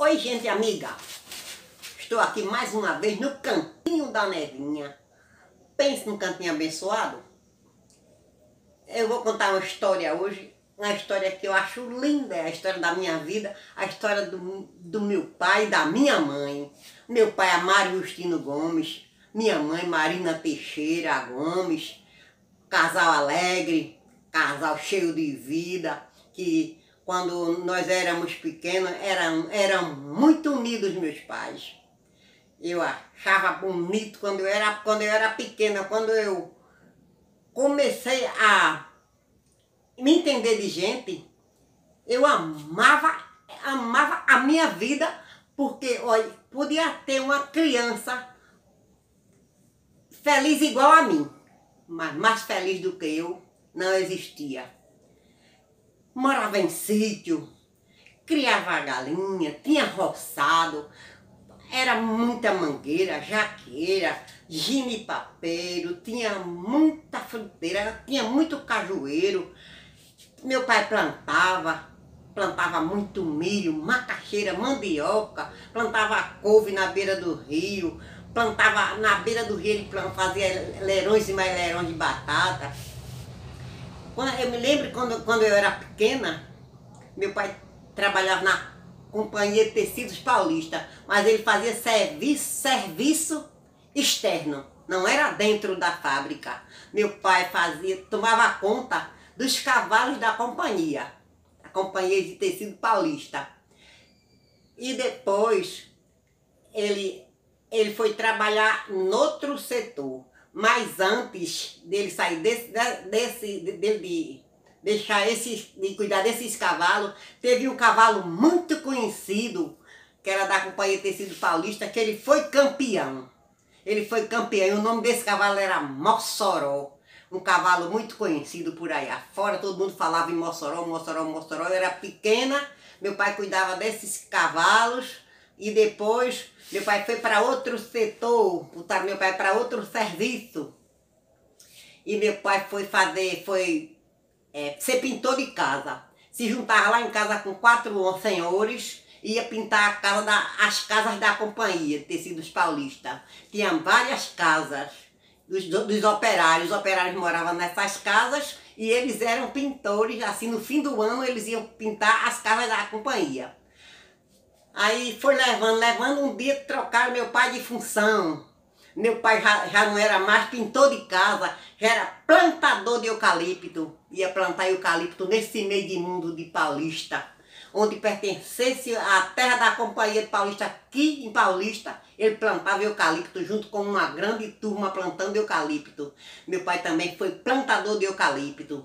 Oi, gente amiga, estou aqui mais uma vez no Cantinho da Nevinha. Pense num cantinho abençoado. Eu vou contar uma história hoje, uma história que eu acho linda, é a história da minha vida, a história do meu pai e da minha mãe. Meu pai é Mário Justino Gomes, minha mãe Marina Teixeira Gomes, casal alegre, casal cheio de vida, que quando nós éramos pequenos eram muito unidos meus pais. Eu achava bonito quando eu era pequena, quando eu comecei a me entender de gente, eu amava a minha vida, porque olha, podia ter uma criança feliz igual a mim, mas mais feliz do que eu não existia. Morava em sítio, criava galinha, tinha roçado, era muita mangueira, jaqueira, ginipapeiro, tinha muita fruteira, tinha muito cajueiro. Meu pai plantava muito milho, macaxeira, mandioca, plantava couve na beira do rio, plantava na beira do rio, ele fazia leirões e mais leirões de batata. Eu me lembro quando eu era pequena, meu pai trabalhava na Companhia de Tecidos Paulista, mas ele fazia serviço externo, não era dentro da fábrica. Meu pai tomava conta dos cavalos da companhia, a Companhia de Tecido Paulista. E depois ele foi trabalhar em outro setor. Mas antes dele sair de cuidar desses cavalos, teve um cavalo muito conhecido, que era da Companhia de Tecido Paulista, que ele foi campeão. Ele foi campeão e o nome desse cavalo era Mossoró. Um cavalo muito conhecido por aí afora, todo mundo falava em Mossoró, Mossoró, Mossoró. Eu era pequena, meu pai cuidava desses cavalos e depois meu pai foi para outro setor, botaram meu pai para outro serviço. E meu pai foi ser pintor de casa. Se juntava lá em casa com 4 senhores, ia pintar as casas da Companhia de Tecidos Paulista. Tinha várias casas dos operários. Os operários moravam nessas casas e eles eram pintores. Assim, no fim do ano, eles iam pintar as casas da Companhia. Aí foi levando, um dia trocaram meu pai de função. Meu pai já não era mais pintor de casa, já era plantador de eucalipto. Ia plantar eucalipto nesse meio de mundo de Paulista, onde pertencesse à terra da Companhia de Paulista, aqui em Paulista, ele plantava eucalipto junto com uma grande turma plantando eucalipto. Meu pai também foi plantador de eucalipto.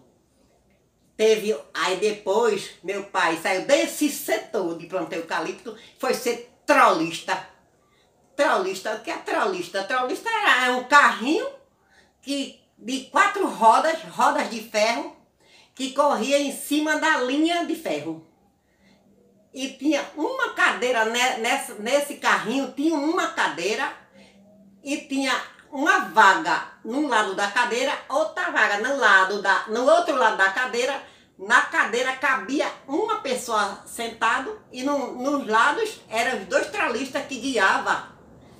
Aí depois, meu pai saiu desse setor de plantar eucalipto, foi ser trolista. Trolista, o que é trolista? Trolista é um carrinho de 4 rodas de ferro, que corria em cima da linha de ferro. E tinha uma cadeira, nesse carrinho tinha uma cadeira e tinha uma vaga num lado da cadeira, outra vaga no outro lado da cadeira. Na cadeira cabia uma pessoa sentado e nos lados eram os 2 trolistas que guiava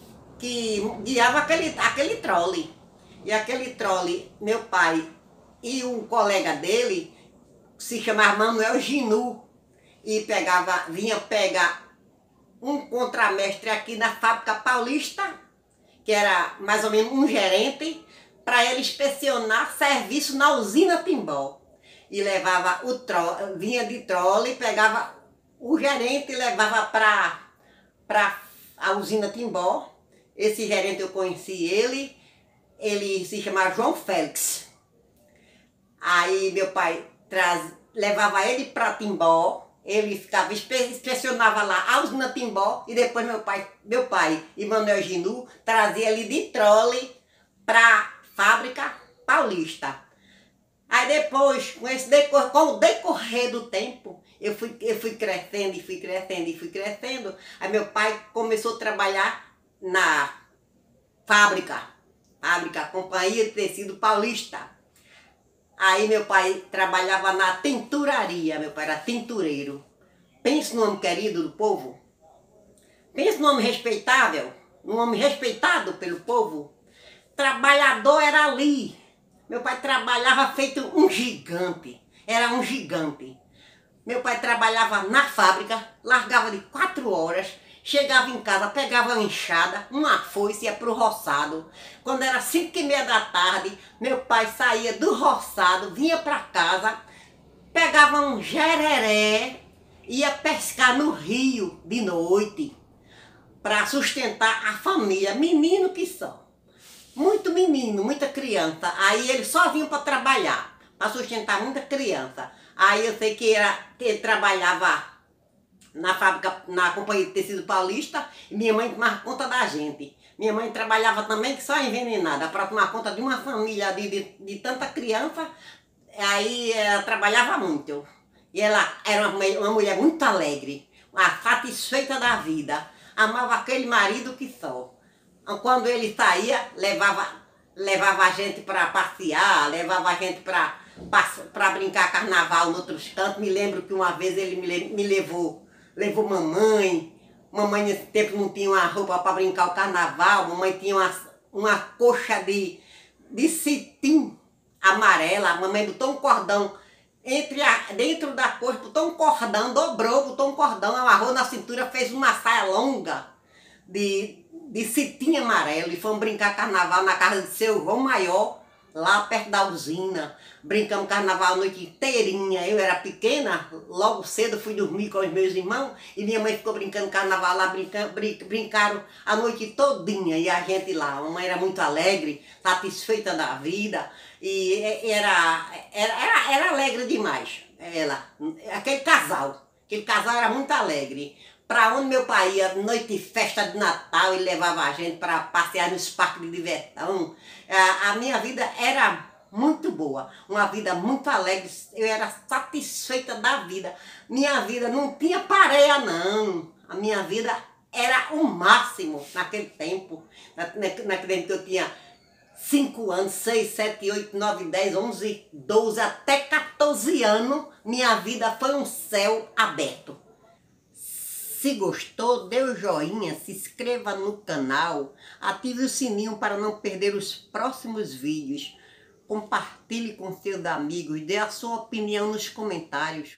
aquele trole. E aquele trole, meu pai e um colega dele, se chamava Manuel Ginu, e vinha pegar um contramestre aqui na Fábrica Paulista, que era mais ou menos um gerente, para ele inspecionar serviço na usina Timbó. E levava vinha de trole, pegava o gerente e levava para a usina Timbó. Esse gerente eu conheci ele se chamava João Félix. Aí meu pai levava ele para Timbó, ele inspecionava lá a usina Timbó e depois meu pai e Manuel Ginu trazia ele de trole para a Fábrica Paulista. Aí depois, com o decorrer do tempo, eu fui crescendo. Aí meu pai começou a trabalhar na fábrica, Companhia de Tecido Paulista. Aí meu pai trabalhava na tinturaria, meu pai era tintureiro. Pense no nome querido do povo, Pensa num homem respeitável, num homem respeitado pelo povo. Trabalhador era ali. Meu pai trabalhava feito um gigante. Era um gigante. Meu pai trabalhava na fábrica, largava de 4 horas, chegava em casa, pegava uma enxada, uma foice, ia pro roçado. Quando era 5h30 da tarde, meu pai saía do roçado, vinha para casa, pegava um jereré, ia pescar no rio de noite para sustentar a família, menino que são. Muito menino, muita criança. Aí ele só vinha para trabalhar, para sustentar muita criança. Aí eu sei que ele trabalhava na fábrica, na Companhia de Tecido Paulista, e minha mãe tomava conta da gente. Minha mãe trabalhava também que só envenenada, para tomar conta de uma família de tanta criança. Aí ela trabalhava muito. E ela era uma mulher muito alegre, satisfeita da vida. Amava aquele marido que só. Quando ele saía, levava a gente para passear, levava a gente para brincar carnaval em outros cantos. Me lembro que uma vez ele me levou mamãe. Mamãe nesse tempo não tinha uma roupa para brincar o carnaval. Mamãe tinha uma coxa de cetim amarela. A mamãe botou um cordão dentro da coxa, botou um cordão, dobrou, botou um cordão, amarrou na cintura, fez uma saia longa de cetim amarelo, e fomos brincar carnaval na casa de seu João Maior, lá perto da usina. Brincamos carnaval a noite inteirinha. Eu era pequena, logo cedo fui dormir com os meus irmãos, e minha mãe ficou brincando carnaval lá, brincaram a noite todinha, e a gente lá. A mamãe era muito alegre, satisfeita da vida, e era alegre demais. Aquele casal era muito alegre. Para onde meu pai ia, noite de festa de Natal, ele levava a gente para passear nos parques de diversão. A minha vida era muito boa, uma vida muito alegre. Eu era satisfeita da vida. Minha vida não tinha pareia, não. A minha vida era o máximo naquele tempo. Naquele tempo que eu tinha 5 anos, 6, 7, 8, 9, 10, 11, 12, até 14 anos, minha vida foi um céu aberto. Se gostou, dê o joinha, se inscreva no canal, ative o sininho para não perder os próximos vídeos. Compartilhe com seus amigos, dê a sua opinião nos comentários.